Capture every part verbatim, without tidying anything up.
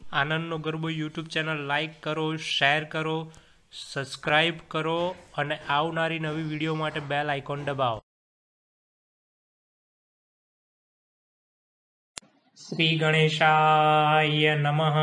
આનંદનો ગરબો YouTube channel like કરો, શેર કરો, સબસ્ક્રાઈબ કરો અને આવનારી નવી વિડીયો માટે બેલ આઇકોન દબાવો. શ્રી ગણેશાય નમઃ.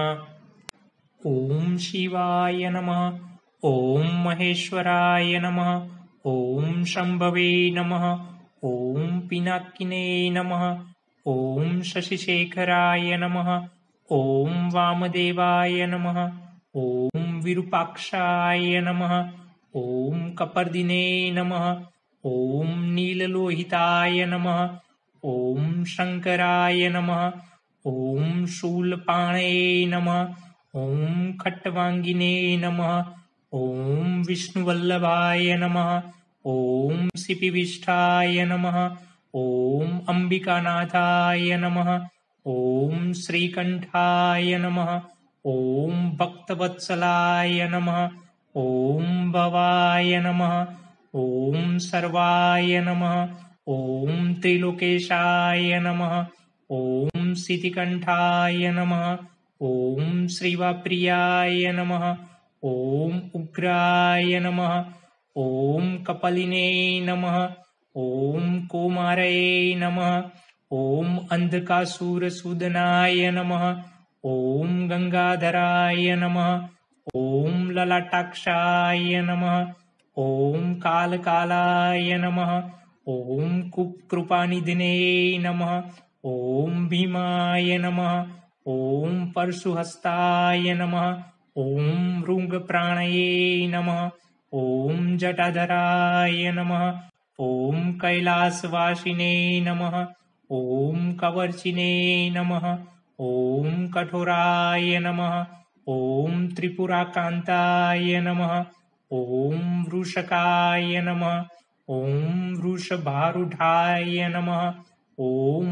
ઓમ શિવાય નમઃ. ઓમ મહેશ્વરાય નમઃ. ઓમ શંભવે નમઃ. ઓમ પિનાકિને નમઃ. ઓમ શશિશેખરાય નમઃ. ઓમ વામદેવાય નમઃ. ઓમ વિરૂપાક્ષાય નમઃ. ઓમ કપર્દિને નમઃ. ઓમ નીલલોહિતાય નમઃ. ઓમ શંકરાય નમઃ. ઓમ શૂલપાણે નમઃ. ઓમ ખટ્ટવાંગિને નમઃ. ઓમ વિષ્ણુવલ્લભાય નમઃ. ઓમ સિપિવિષ્ઠાય નમઃ. ઓમ અંબિકાનાથાય નમઃ. ઓમ શ્રીકંઠાય નમઃ. ઓમ ભક્તવત્સલાય નમઃ. ઓમ ભવાય નમઃ. ઓમ સર્વાય નમઃ. ઓમ ત્રિલોકેશાય નમઃ. ઓમ સિદ્ધિકંઠાય નમઃ. ઓમ શ્રીવાપ્રિયાય નમઃ. ઓમ ઉગ્રાય નમઃ. ઓમ કપલિને નમઃ. ઓમ કૌમારये નમઃ. ઓમ અંધકાસુરસૂદનાય નમઃ. ઓમ ગંગાધરાય નમઃ. ઓમ લલાટાક્ષાય નમઃ. ઓમ કાલકાલાય નમઃ. ઓમ કૃપાનિધિને નમઃ. ઓમ ભીમાય નમઃ. ઓમ પરશુહસ્તાય નમઃ. ઓમ ભૃંગપ્રાણયે નમઃ. ઓમ જટાધરાય નમઃ. ઓમ કૈલાસવાસિને નમઃ. ઓમ કવર્ચિને નમઃ. ઓમ કઠોરાય નમઃ. ઓમ ત્રિપુરાકાંતાય નમઃ. ઓમ વૃષકાય નમઃ. ઓમ વૃષભારૂઢાય નમઃ. ઓમ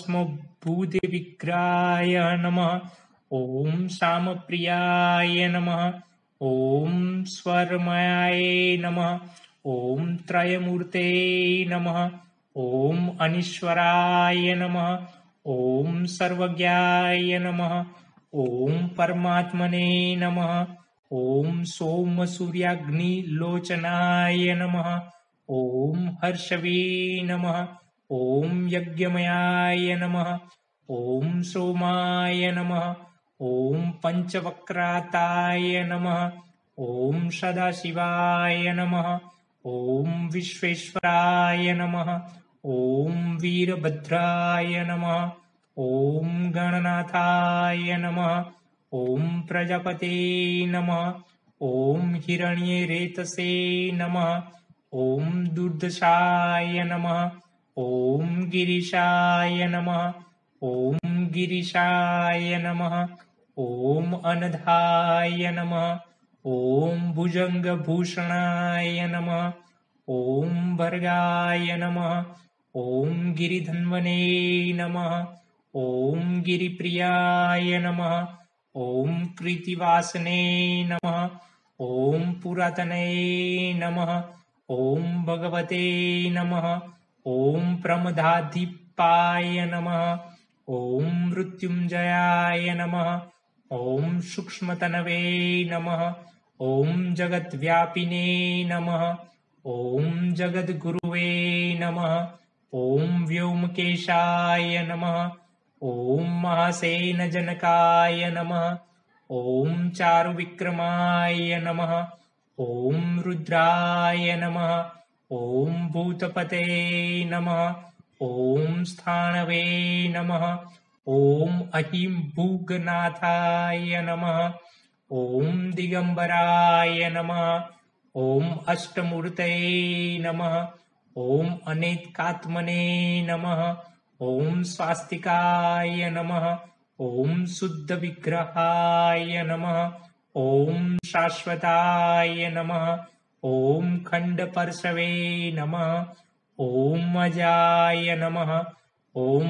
ભસ્મભૂતવિગ્રહાય નમઃ. ઓમ સામપ્રિયાય નમઃ. ઓમ સ્વરમયાય નમઃ. ઓમ ત્રયમૂર્તે નમઃ. ઓમ અનીશ્વરાય નમઃ. ઓમ સર્વજ્ઞાય નમઃ. ઓમ પરમાત્મને નમઃ. ઓમ સોમસૂર્યાગ્નિલોચનાય નમઃ. ઓમ હર્ષવે નમઃ. ઓમ યજ્ઞમયાય નમઃ. ઓમ સોમાય નમઃ. ઓમ પંચવક્રાતાય નમઃ. ઓમ સદાશિવાય નમઃ. ઓમ વિશ્વેશ્વરાય નમઃ. ઓમ વીરભદ્રાય નમઃ. ઓમ ગણનાથાય નમઃ. ઓમ પ્રજાપતે નમઃ. ઓમ હિરણ્યરેતસે નમઃ. ઓમ દુર્દશાય નમઃ. ઓમ ગિરીશાય નમઃ. ઓમ ગિરીશાય નમઃ. ઓમ અનધાય નમઃ. ઓમ ભુજંગભૂષણાય નમઃ. ઓમ ભર્ગાય નમઃ. ઓમ ગિરિધન્વને નમઃ. ઓમ ગિરિપ્રિયાય નમઃ. ઓમ કૃતિવાસને નમઃ. ઓમ પુરાતનये નમઃ. ઓમ ભગવતે નમઃ. ઓમ પ્રમદાધિપાય નમઃ. ઓમ મૃત્યુંજયાય નમઃ. ઓમ સૂક્ષ્મતનવે નમઃ. ઓમ જગદ્વ્યાપિને નમઃ. ઓમ જગદ્ગુરુવે નમઃ. ઓમ વ્યોમકેશાય નમઃ. ઓમ મહાસેનજનકાય નમઃ. ઓમ ચારુવિક્રમાય નમઃ. ઓમ રુદ્રાય નમઃ. ઓમ ભૂતપતે નમઃ. ઓમ સ્થાણવે નમઃ. ઓમ અહિંભૂગનાથાય નમઃ. ઓમ દિગંબરાય નમઃ. ઓમ અષ્ટમૂર્તયે નમઃ. ઓમ અનેકાત્મને નમઃ. ઓમ સ્વાસ્તિકાય નમઃ. ઓમ શુદ્ધ વિગ્રહાય નમઃ. ઓમ શાશ્વતાય નમઃ. ઓમ ખંડપર્શવે નમઃ. ઓમ અજાય નમઃ. ઓમ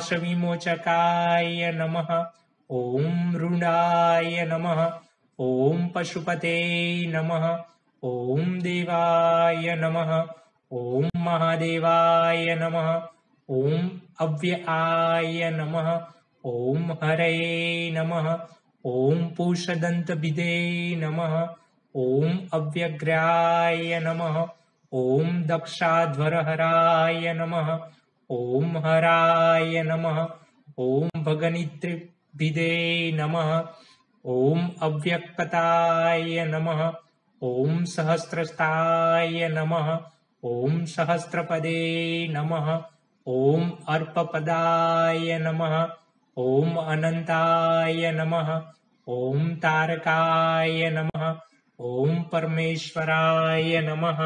પાશવિમોચકાય નમઃ. ઓમ રુણાય નમઃ. ઓમ પશુપતે નમઃ. ઓમ દેવાય નમઃ. ઓમ મહાદેવાય નમઃ. ઓમ અવ્યયાય નમઃ. ઓમ હરये નમઃ. ॐ पूषदन्तविदे नमः। ॐ अव्यग्राय नमः। ॐ दक्षाध्वरहराय नमः। ॐ हराय नमः। ॐ भगनिद्रिभिदे नमः। ॐ अव्यक्ताय नमः। ॐ सहस्रस्ताय नमः। ॐ सहस्रपदे नमः। ॐ अर्पपदाय नमः। ॐ अनन्ताय नमः। ॐ तारकाय नमः। ॐ परमेश्वराय नमः।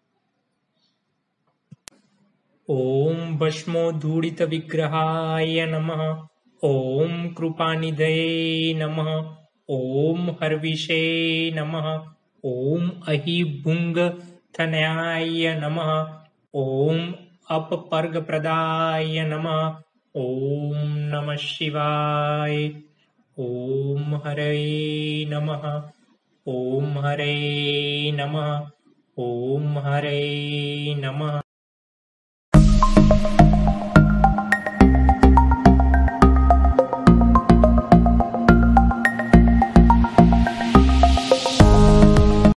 ॐ भस्मोद्धूलितविग्रहाय नमः। ॐ कृपानिधये नमः। ॐ हर्विषे नमः। ॐ अहिभुङ्गथनयाय नमः। ॐ अपपर्गप्रदाय नमः। ॐ नमः शिवाय। ॐ हरे नमः। ॐ हरे नमः। ॐ हरे नमः।